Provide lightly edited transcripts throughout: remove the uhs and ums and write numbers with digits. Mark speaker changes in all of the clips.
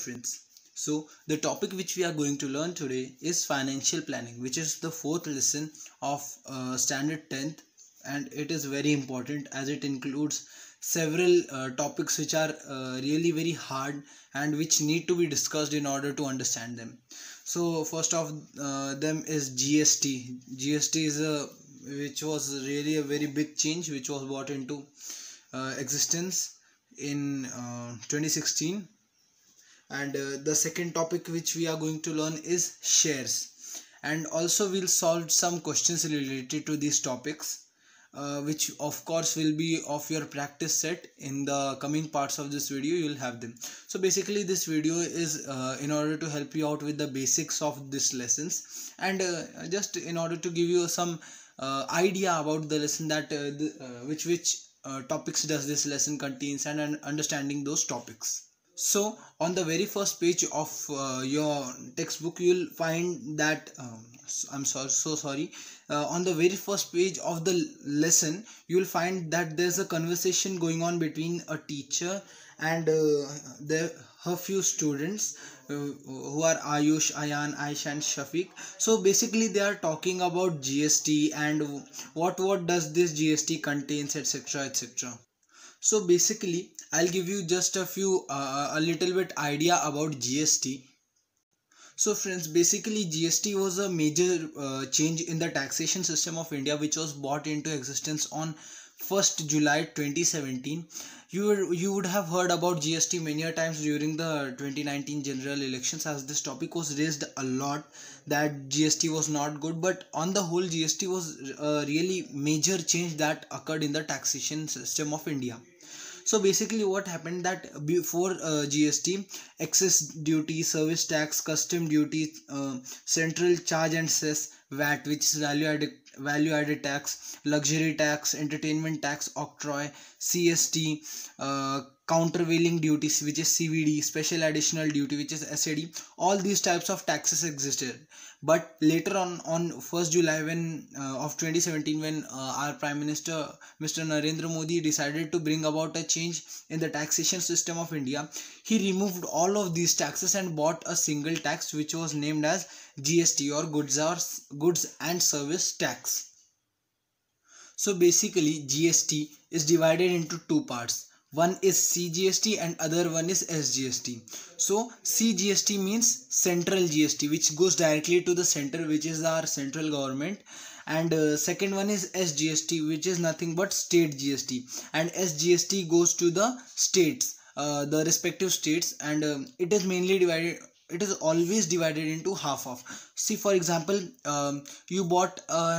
Speaker 1: friends. So the topic which we are going to learn today is financial planning, which is the fourth lesson of standard 10th, and it is very important as it includes several topics which are really very hard and which need to be discussed in order to understand them. So first of them is GST. GST is which was really a very big change which was brought into existence in 2016. And the second topic which we are going to learn is shares, and also we'll solve some questions related to these topics, which of course will be of your practice set. In the coming parts of this video you'll have them. So basically this video is in order to help you out with the basics of these lessons, and just in order to give you some idea about the lesson, that which topics does this lesson contains, and understanding those topics. So on the very first page of your textbook you'll find that I'm so sorry, on the very first page of the lesson you'll find that there's a conversation going on between a teacher and her few students, who are Ayush, Ayan, Aisha and Shafiq. So basically they are talking about GST and what does this GST contains, etc, etc. So basically I'll give you just a little bit idea about GST. So friends, basically GST was a major change in the taxation system of India, which was brought into existence on 1st July 2017. You would have heard about GST many a times during the 2019 general elections, as this topic was raised a lot that GST was not good, but on the whole GST was a really major change that occurred in the taxation system of India. So basically what happened, that before GST, excess duty, service tax, custom duty, central charge and cess, VAT, which is value added tax, luxury tax, entertainment tax, octroi, CST, countervailing duties, which is CVD, special additional duty, which is SAD. All these types of taxes existed, but later on 1st July of 2017, when our Prime Minister Mr. Narendra Modi decided to bring about a change in the taxation system of India, he removed all of these taxes and bought a single tax which was named as GST, or goods and service tax. So basically GST is divided into two parts. One is CGST and other one is SGST. So CGST means central GST, which goes directly to the center, which is our central government. And second one is SGST, which is nothing but state GST. And SGST goes to the states, the respective states, and it is mainly divided. It is always divided into half of. See, for example, you bought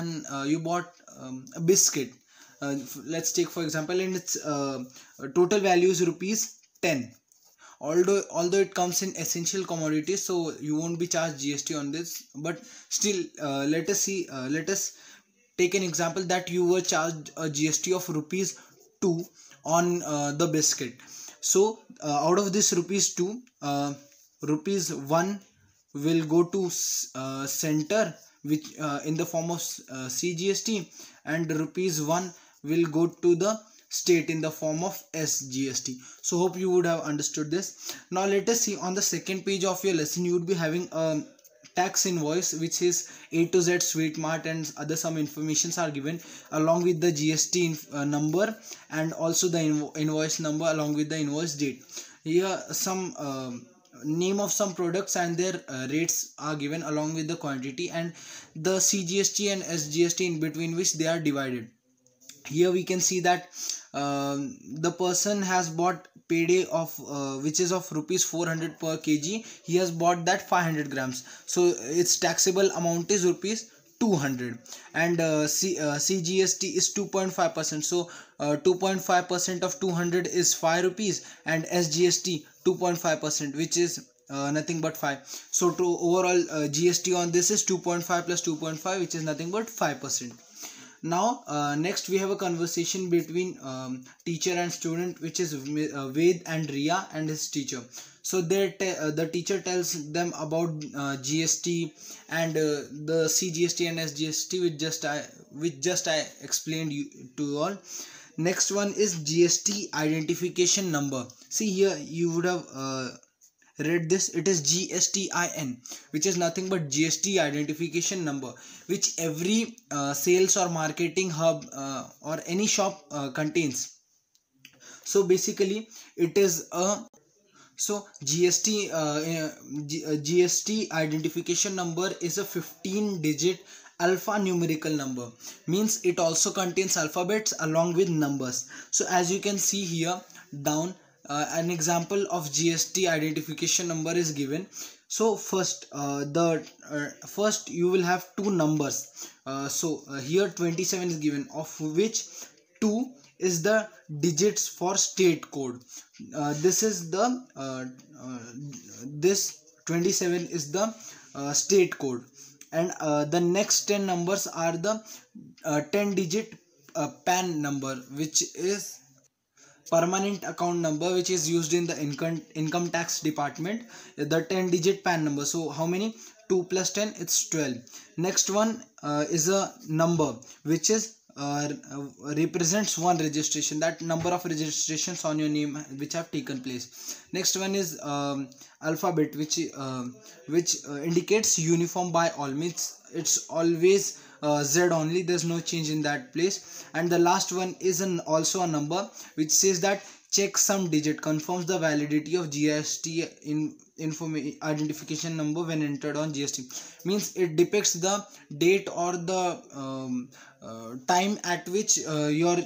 Speaker 1: a biscuit. Let's take for example, and its total value is rupees 10. Although it comes in essential commodities, so you won't be charged GST on this, but still let us take an example that you were charged a GST of rupees 2 on the biscuit. So out of this rupees 2, rupees 1 will go to center, which in the form of CGST, and rupees 1 will go to the state in the form of SGST. So hope you would have understood this. Now let us see, on the second page of your lesson you would be having a tax invoice, which is A to Z Sweet Mart, and other some informations are given along with the GST number, and also the invoice number along with the invoice date. Here some name of some products and their rates are given along with the quantity, and the CGST and SGST in between which they are divided. Here we can see that the person has bought payday of which is of rupees 400 per kg. He has bought that 500 grams, so its taxable amount is rupees 200, and CGST is 2.5%. so 2.5% of 200 is 5 rupees, and SGST 2.5%, which is nothing but 5. So to overall GST on this is 2.5 plus 2.5, which is nothing but 5%. Now next we have a conversation between teacher and student, which is Ved and Riya and his teacher. So the teacher tells them about GST and the CGST and SGST, which just I explained to you all. Next one is GST identification number. See, here you would have read this, it is GSTIN, which is nothing but GST identification number, which every sales or marketing hub or any shop contains. So basically it is a GST identification number is a 15-digit alphanumerical number, means it also contains alphabets along with numbers. So as you can see here down, an example of GST identification number is given. So first first you will have two numbers. Here 27 is given, of which 2 is the digits for state code. This is the this 27 is the state code, and the next 10 numbers are the 10-digit PAN number, which is permanent account number, which is used in the income tax department, the 10-digit PAN number. So how many? 2 plus 10, it's 12. Next one is a number which is represents one registration, that number of registrations on your name which have taken place. Next one is alphabet, which indicates uniform by all, means it's always Z only, there's no change in that place. And the last one is also a number which says that check some digit confirms the validity of GST identification number when entered on GST, means it depicts the date or the time at which your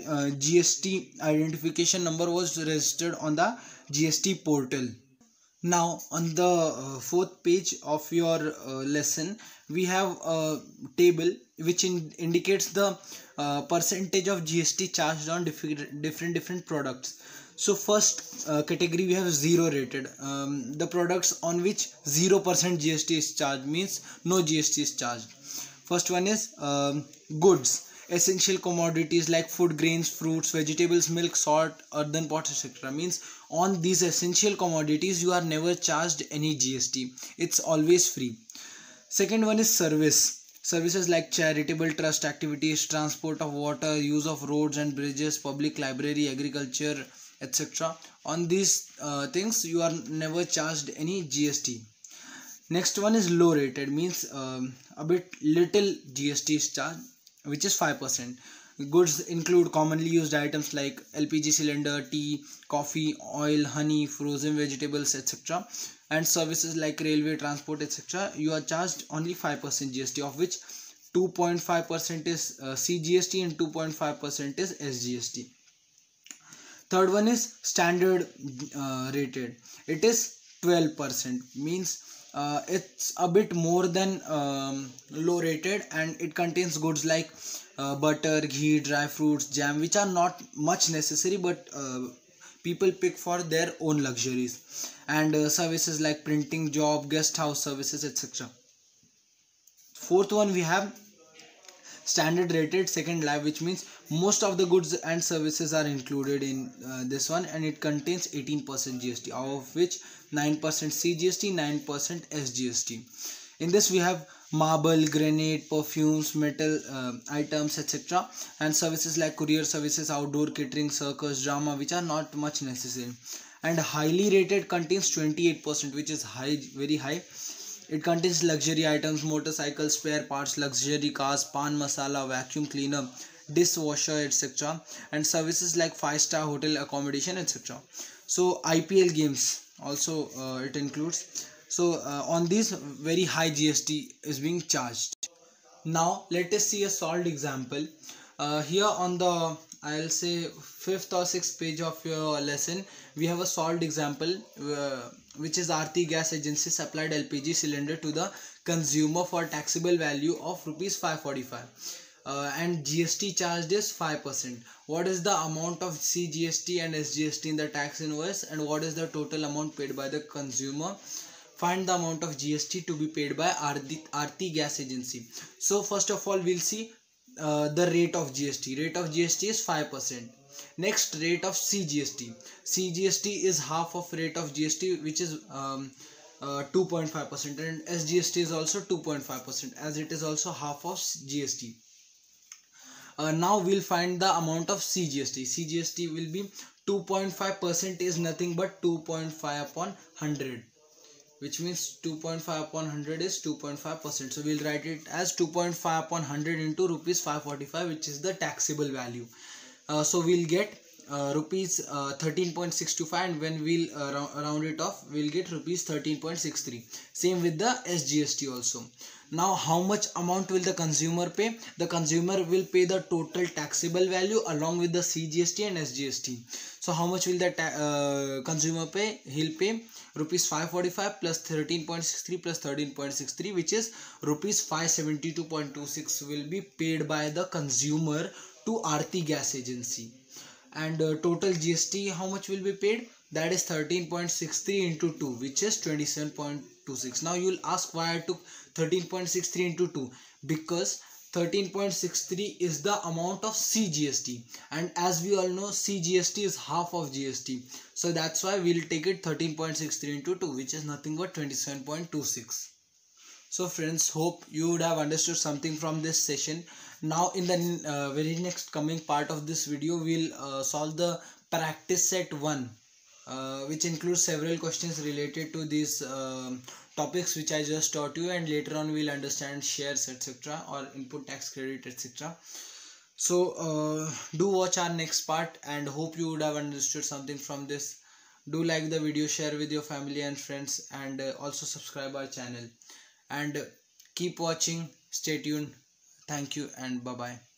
Speaker 1: GST identification number was registered on the GST portal. Now on the fourth page of your lesson, we have a table which indicates the percentage of GST charged on different products. So first category we have zero rated, the products on which 0% GST is charged, means no GST is charged. First one is goods, essential commodities like food, grains, fruits, vegetables, milk, salt, earthen pots, etc. Means on these essential commodities you are never charged any GST, it's always free. Second one is services like charitable trust activities, transport of water, use of roads and bridges, public library, agriculture, etc. On these things you are never charged any GST. Next one is low rated, means a bit little GST is charged, which is 5%. Goods include commonly used items like LPG cylinder, tea, coffee, oil, honey, frozen vegetables, etc. And services like railway transport, etc. you are charged only 5% GST, of which 2.5% is CGST and 2.5% is SGST. Third one is standard rated, it is 12%, means it's a bit more than low rated, and it contains goods like butter, ghee, dry fruits, jam, which are not much necessary, but people pick for their own luxuries, and services like printing job, guest house services, etc. Fourth one we have standard rated second life, which means most of the goods and services are included in this one, and it contains 18% GST, of which 9% CGST, 9% SGST. In this we have marble, granite, perfumes, metal items, etc. and services like courier services, outdoor catering, circus, drama, which are not much necessary. And highly rated contains 28%, which is high, very high. It contains luxury items, motorcycles, spare parts, luxury cars, pan masala, vacuum cleaner, dishwasher, etc. and services like 5-star hotel accommodation, etc. So IPL games also it includes. So on these very high GST is being charged. Now let us see a solved example. Here on the, I'll say, 5th or 6th page of your lesson, we have a solved example which is Aarti Gas Agency supplied LPG cylinder to the consumer for taxable value of rupees 545 and GST charged is 5%. What is the amount of CGST and SGST in the tax invoice, and what is the total amount paid by the consumer? Find the amount of GST to be paid by Aarti Gas Agency. So first of all we'll see the rate of GST. Rate of GST is 5%. Next, rate of CGST. CGST is half of rate of GST, which is 2.5%, and SGST is also 2.5%, as it is also half of GST. Now we'll find the amount of CGST. CGST will be 2.5% is nothing but 2.5 upon 100. which means 2.5 upon 100 is 2.5%. So we'll write it as 2.5 upon 100 into rupees 545, which is the taxable value. So we'll get rupees 13.625, and when we'll round it off, we'll get rupees 13.63. Same with the SGST also. Now how much amount will the consumer pay? The consumer will pay the total taxable value along with the CGST and SGST. So how much will the consumer pay? He'll pay rupees 545 plus 13.63 plus 13.63, which is rupees 572.26 will be paid by the consumer to Aarti Gas Agency. And total GST, how much will be paid? That is 13.63 into 2, which is 27.26. Now you will ask why I took 13.63 into 2, because 13.63 is the amount of CGST, and as we all know, CGST is half of GST. So that's why we'll take it 13.63 into 2, which is nothing but 27.26. So friends, hope you would have understood something from this session. Now in the very next coming part of this video, we'll solve the practice set 1, which includes several questions related to these topics which I just taught you, and later on we'll understand shares, etc., or input tax credit, etc. So do watch our next part, and hope you would have understood something from this. Do like the video, share with your family and friends, and also subscribe our channel, and keep watching. Stay tuned. Thank you and bye bye.